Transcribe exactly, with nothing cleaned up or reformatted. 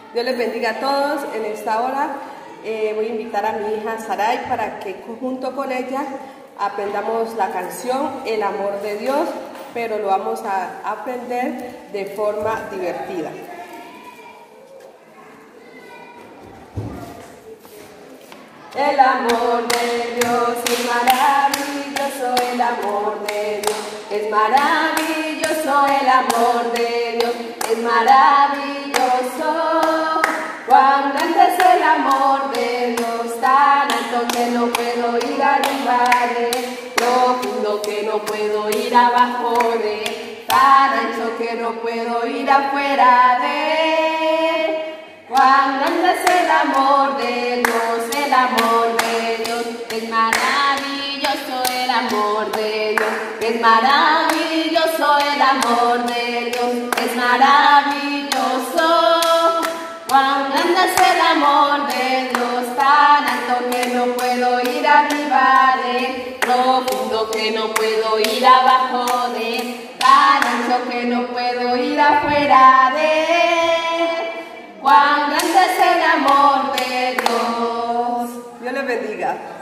Dios les bendiga a todos. En esta hora eh, voy a invitar a mi hija Saray para que junto con ella aprendamos la canción El amor de Dios, pero lo vamos a aprender de forma divertida. El amor de Dios es maravilloso, el amor de Dios es maravilloso, el amor de Dios es maravilloso. Cuán grande es el amor de Dios, tan alto que no puedo ir arriba de él, profundo que no puedo ir abajo de él, tan ancho que no puedo ir afuera de él. Cuán grande es el amor de Dios, el amor de Dios es maravilloso, el amor de Dios es maravilloso, el amor de Dios es maravilloso. Cuán grande es el amor de Dios, tan alto que no puedo ir arriba de él, profundo que no puedo ir abajo de él, tan ancho que no puedo ir afuera de él. Cuán grande es el amor de Dios. Dios les bendiga.